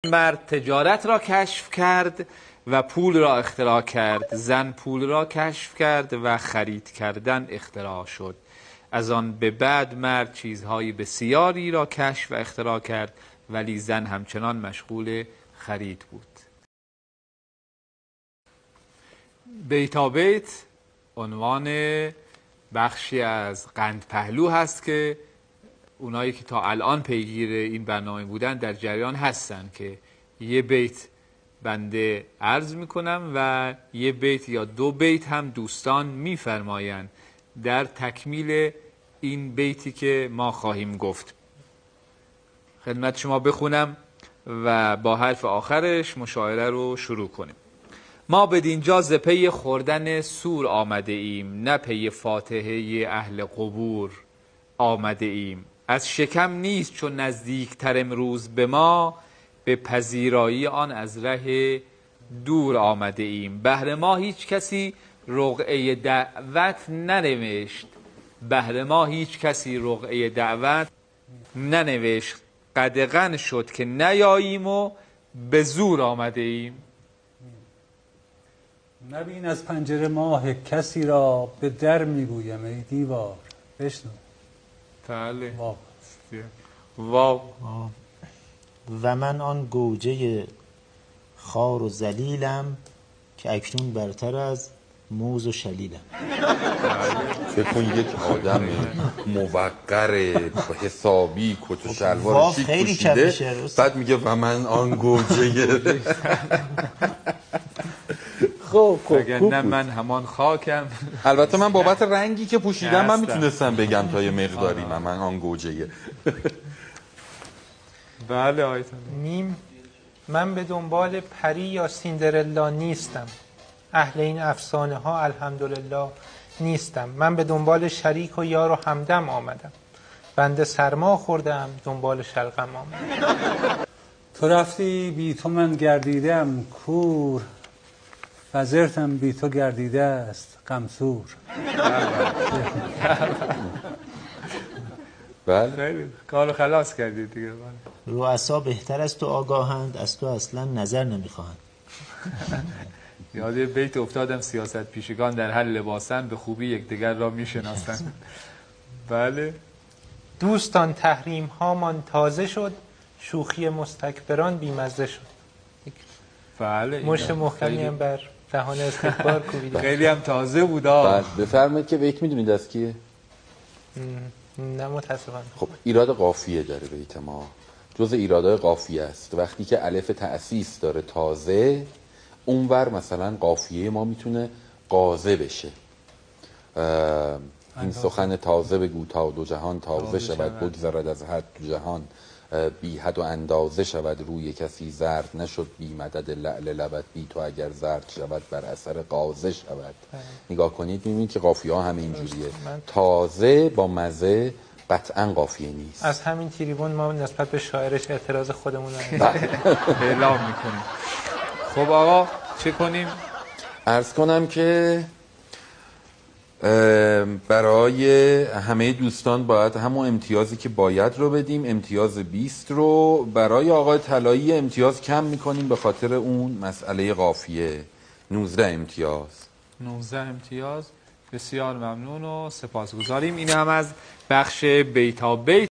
مرد تجارت را کشف کرد و پول را اختراع کرد. زن پول را کشف کرد و خرید کردن اختراع شد. از آن به بعد مرد چیزهای بسیاری را کشف و اختراع کرد، ولی زن همچنان مشغول خرید بود. بیتابیت عنوان بخشی از قند پهلو هست که اونایی که تا الان پیگیر این برنامه بودن در جریان هستن که یه بیت بنده عرض میکنم و یه بیت یا دو بیت هم دوستان میفرماین در تکمیل این بیتی که ما خواهیم گفت. خدمت شما بخونم و با حرف آخرش مشاعره رو شروع کنیم. ما بدینجا ز پی خوردن سور آمده ایم، نه پی فاتحه اهل قبور آمده ایم. از شکم نیست چون نزدیکتر امروز به ما، به پذیرایی آن از ره دور آمده ایم. بهر ما هیچ کسی رقعه دعوت ننوشت، بهر ما هیچ کسی رقعه دعوت ننوشت. قدغن شد که نیاییم و به زور آمده ایم. نبین از پنجره ماه کسی را، به در میگویم ای دیوار بشنو. بله. واو. واو. و من آن گوجه خار و ذلیلم، که اکنون برتر از موز و شلیلم. فکر کن یک آدم موقر حسابی کت و شلوار شیک خیلی پوشیده، بعد میگه و من آن گوجه. خب نه من همان خاکم. البته من بابت رنگی که پوشیدم من میتونستم بگم تا یه مقداری من آن گوجه. بله آیتون. میم. من به دنبال پری یا سیندرلا نیستم، اهل این افسانه ها الحمدلله نیستم. من به دنبال شریک و یار و همدم آمدم، بنده سرما خوردم دنبال شلغم آمدم. تو رفتی بی تو من گردیدم کور، وزرتم بی تو گردیده است غمسور. بله خیلی کارو خلاص کردید دیگه. رؤسا بهتر از تو آگاهند، از تو اصلا نظر نمیخواهند. یاد بیت افتادم، سیاست پیشگان در هر لباسن، به خوبی یکدیگر را میشناسند. بله. دوستان تحریم هامان تازه شد، شوخی مستکبران بیمزه شد. بله. مشت محکمی هم بر دهان استکبار کوبیده. خیلی هم تازه بود. بفرمایید که بیت میدونید از کیه؟ نه متاسفانه. خب ایراد قافیه داره بیت ما، جز ایرادهای قافیه است. وقتی که الف تأسیس داره تازه، اونور مثلا قافیه ما میتونه قازه بشه. این سخن تازه بگو تا دو جهان تازه شود، بگذرد از حد دو جهان بی حد و اندازه شود. روی کسی زرد نشد بی مدد لعل لبت، بی تو اگر زرد شود بر اثر قازه شود. نگاه کنید میبینید که قافیه ها همه اینجوریه. تازه با مزه قطعا قافیه نیست. از همین تریبون ما نسبت به شاعرش اعتراض خودمون رو اعلام میکنیم. خب آقا چه کنیم؟ عرض کنم که برای همه دوستان باید همون امتیازی که باید رو بدیم، امتیاز 20 رو. برای آقای طلایی امتیاز کم میکنیم به خاطر اون مسئله قافیه. 19 امتیاز. 19 امتیاز. بسیار ممنون و سپاسگزاریم. این هم از بخش بیتابیت.